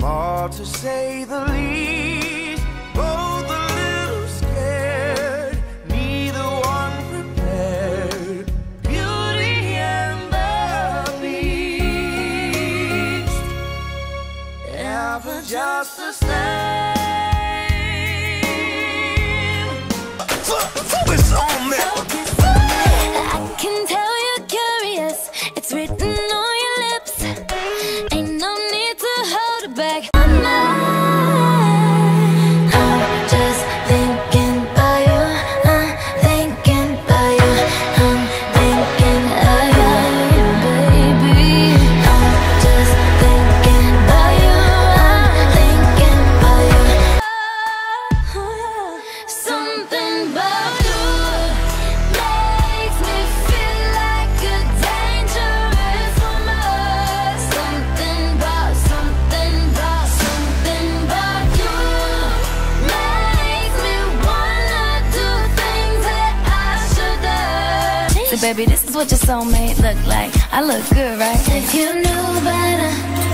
small to say the least, both a little scared, neither one prepared. Beauty and the Beast, ever just the same. Focus on me. I can tell you're curious, it's written on your lips. Ain't no need to hold it back. I'm just thinking about you. I'm thinking about you. I'm thinking of you, baby. I'm just thinking about you. I'm thinking about you. Something about you makes me feel like a dangerous woman. Something about you makes me wanna do things that I shouldn't. So baby, this is what your soulmate look like. I look good, right? If you knew better